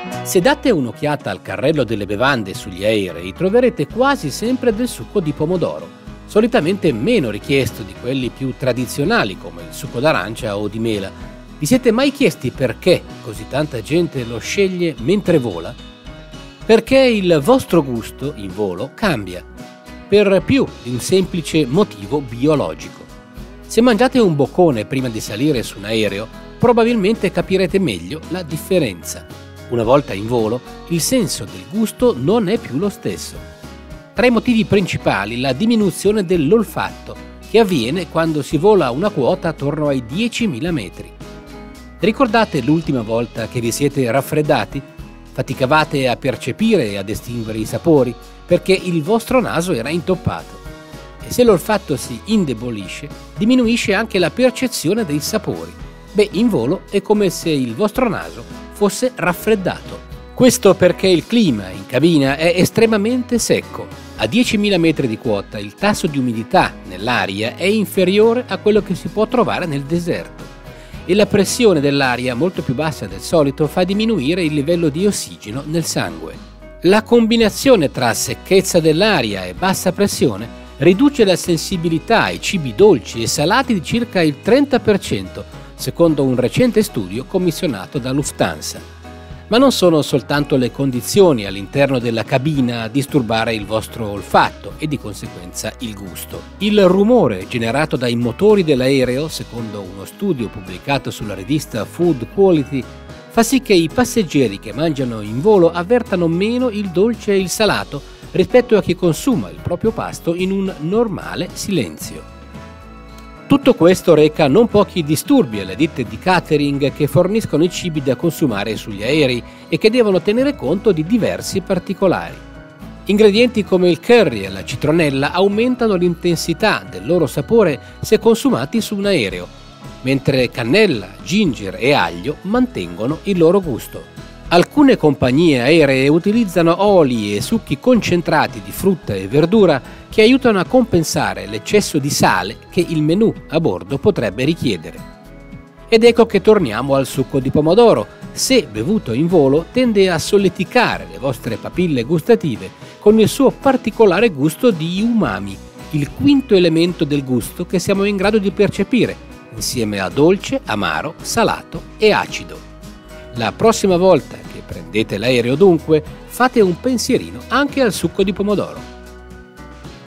Se date un'occhiata al carrello delle bevande sugli aerei, troverete quasi sempre del succo di pomodoro, solitamente meno richiesto di quelli più tradizionali come il succo d'arancia o di mela. Vi siete mai chiesti perché così tanta gente lo sceglie mentre vola? Perché il vostro gusto in volo cambia, per più di un semplice motivo biologico. Se mangiate un boccone prima di salire su un aereo, probabilmente capirete meglio la differenza. Una volta in volo, il senso del gusto non è più lo stesso. Tra i motivi principali, la diminuzione dell'olfatto, che avviene quando si vola a una quota attorno ai 10.000 metri. Ricordate l'ultima volta che vi siete raffreddati? Faticavate a percepire e a distinguere i sapori perché il vostro naso era intoppato. E se l'olfatto si indebolisce, diminuisce anche la percezione dei sapori. In volo è come se il vostro naso fosse raffreddato. Questo perché il clima in cabina è estremamente secco. A 10.000 metri di quota il tasso di umidità nell'aria è inferiore a quello che si può trovare nel deserto e la pressione dell'aria, molto più bassa del solito, fa diminuire il livello di ossigeno nel sangue. La combinazione tra secchezza dell'aria e bassa pressione riduce la sensibilità ai cibi dolci e salati di circa il 30%, secondo un recente studio commissionato da Lufthansa. Ma non sono soltanto le condizioni all'interno della cabina a disturbare il vostro olfatto e di conseguenza il gusto. Il rumore generato dai motori dell'aereo, secondo uno studio pubblicato sulla rivista Food Quality, fa sì che i passeggeri che mangiano in volo avvertano meno il dolce e il salato rispetto a chi consuma il proprio pasto in un normale silenzio. Tutto questo reca non pochi disturbi alle ditte di catering che forniscono i cibi da consumare sugli aerei e che devono tenere conto di diversi particolari. Ingredienti come il curry e la citronella aumentano l'intensità del loro sapore se consumati su un aereo, mentre cannella, ginger e aglio mantengono il loro gusto. Alcune compagnie aeree utilizzano oli e succhi concentrati di frutta e verdura che aiutano a compensare l'eccesso di sale che il menù a bordo potrebbe richiedere. Ed ecco che torniamo al succo di pomodoro. Se bevuto in volo, tende a solleticare le vostre papille gustative con il suo particolare gusto di umami, il quinto elemento del gusto che siamo in grado di percepire, insieme a dolce, amaro, salato e acido. La prossima volta che prendete l'aereo dunque, fate un pensierino anche al succo di pomodoro.